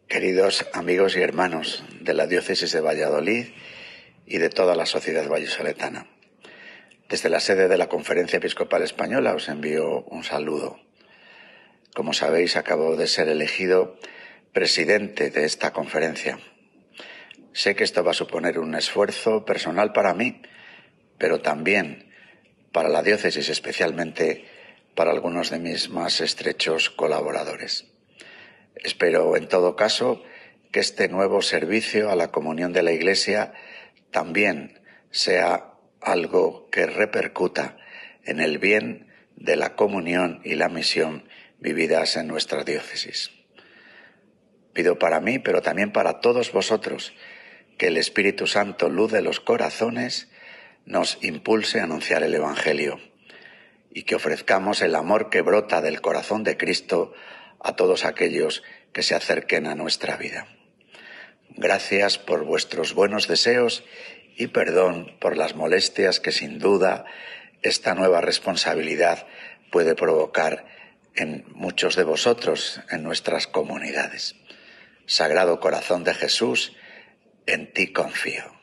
Queridos amigos y hermanos de la Diócesis de Valladolid y de toda la sociedad vallisoletana, desde la sede de la Conferencia Episcopal Española os envío un saludo. Como sabéis, acabo de ser elegido presidente de esta conferencia. Sé que esto va a suponer un esfuerzo personal para mí, pero también para la diócesis, especialmente para algunos de mis más estrechos colaboradores. Espero, en todo caso, que este nuevo servicio a la comunión de la Iglesia también sea algo que repercuta en el bien de la comunión y la misión vividas en nuestra diócesis. Pido para mí, pero también para todos vosotros, que el Espíritu Santo, luz de los corazones, nos impulse a anunciar el Evangelio y que ofrezcamos el amor que brota del corazón de Cristo a todos aquellos que se acerquen a nuestra vida. Gracias por vuestros buenos deseos y perdón por las molestias que sin duda esta nueva responsabilidad puede provocar en muchos de vosotros, en nuestras comunidades. Sagrado Corazón de Jesús, en ti confío.